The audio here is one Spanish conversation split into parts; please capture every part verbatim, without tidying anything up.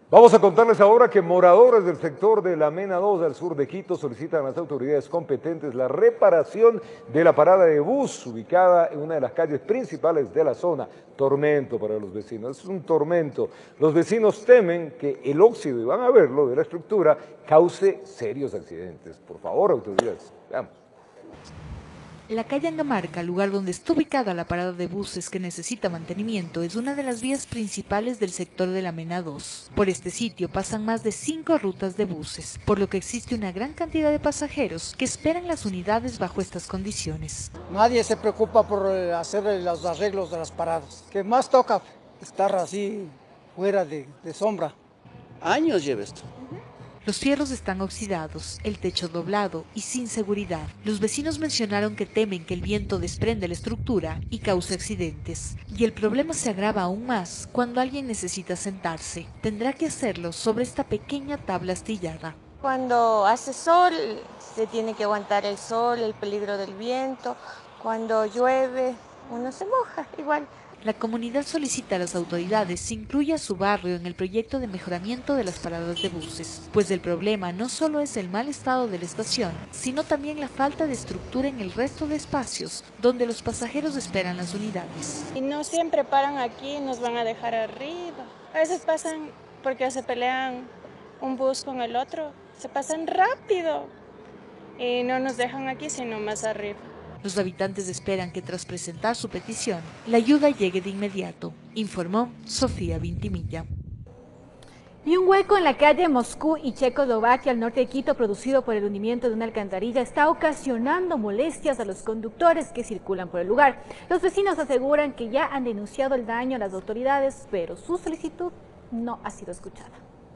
Vamos a contarles ahora que moradores del sector de la Mena dos al sur de Quito solicitan a las autoridades competentes la reparación de la parada de bus ubicada en una de las calles principales de la zona. Tormento para los vecinos, es un tormento. Los vecinos temen que el óxido, y van a verlo, de la estructura cause serios accidentes. Por favor, autoridades, veamos. La calle Angamarca, lugar donde está ubicada la parada de buses que necesita mantenimiento, es una de las vías principales del sector de la Mena dos. Por este sitio pasan más de cinco rutas de buses, por lo que existe una gran cantidad de pasajeros que esperan las unidades bajo estas condiciones. Nadie se preocupa por hacer los arreglos de las paradas. Que más toca estar así fuera de, de sombra. Años lleva esto. Los fierros están oxidados, el techo doblado y sin seguridad. Los vecinos mencionaron que temen que el viento desprenda la estructura y cause accidentes. Y el problema se agrava aún más cuando alguien necesita sentarse. Tendrá que hacerlo sobre esta pequeña tabla astillada. Cuando hace sol, se tiene que aguantar el sol, el peligro del viento. Cuando llueve, uno se moja igual. La comunidad solicita a las autoridades se incluya a su barrio en el proyecto de mejoramiento de las paradas de buses, pues el problema no solo es el mal estado de la estación, sino también la falta de estructura en el resto de espacios donde los pasajeros esperan las unidades. Y no siempre paran aquí, nos van a dejar arriba. A veces pasan porque se pelean un bus con el otro, se pasan rápido y no nos dejan aquí sino más arriba. Los habitantes esperan que tras presentar su petición, la ayuda llegue de inmediato, informó Sofía Vintimilla. Y un hueco en la calle Moscú y Checoslovaquia al norte de Quito producido por el hundimiento de una alcantarilla está ocasionando molestias a los conductores que circulan por el lugar. Los vecinos aseguran que ya han denunciado el daño a las autoridades, pero su solicitud no ha sido escuchada.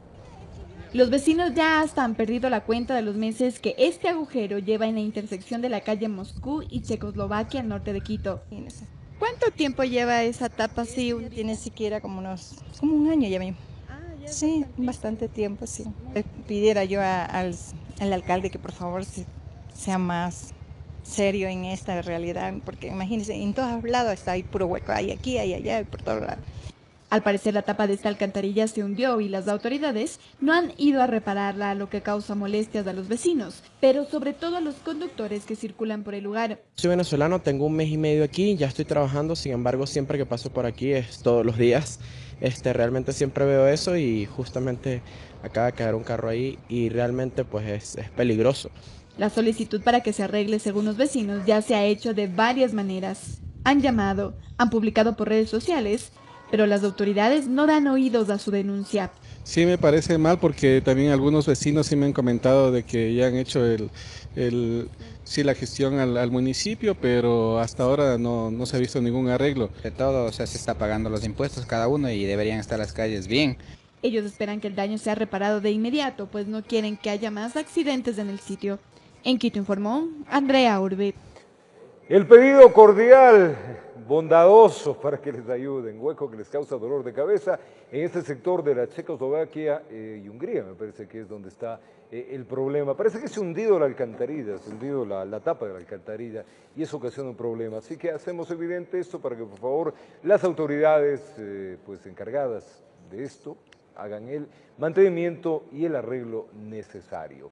Los vecinos ya hasta han perdido la cuenta de los meses que este agujero lleva en la intersección de la calle Moscú y Checoslovaquia al norte de Quito. ¿Cuánto tiempo lleva esa tapa así? Tiene siquiera como unos, como un año ya mismo. Sí, bastante tiempo, sí. Pidiera yo a, al, al alcalde que por favor se, sea más serio en esta realidad, porque imagínense, en todos lados está ahí puro hueco, hay aquí, hay allá, y por todos lados. Al parecer la tapa de esta alcantarilla se hundió y las autoridades no han ido a repararla, lo que causa molestias a los vecinos, pero sobre todo a los conductores que circulan por el lugar. Soy venezolano, tengo un mes y medio aquí, ya estoy trabajando, sin embargo siempre que paso por aquí es todos los días. Este, realmente siempre veo eso y justamente acaba de caer un carro ahí y realmente pues es, es peligroso. La solicitud para que se arregle según los vecinos ya se ha hecho de varias maneras. Han llamado, han publicado por redes sociales, pero las autoridades no dan oídos a su denuncia. Sí, me parece mal porque también algunos vecinos sí me han comentado de que ya han hecho el, el, sí, la gestión al, al municipio, pero hasta ahora no, no se ha visto ningún arreglo. De todo, o sea, se está pagando los impuestos cada uno y deberían estar las calles bien. Ellos esperan que el daño sea reparado de inmediato, pues no quieren que haya más accidentes en el sitio. En Quito informó Andrea Urbe. El pedido cordial, bondadoso para que les ayuden, hueco que les causa dolor de cabeza en este sector de la Checoslovaquia eh, y Hungría, me parece que es donde está eh, el problema. Parece que se ha hundido la alcantarilla, se ha hundido la, la tapa de la alcantarilla y eso ocasiona un problema. Así que hacemos evidente esto para que por favor las autoridades eh, pues encargadas de esto hagan el mantenimiento y el arreglo necesario.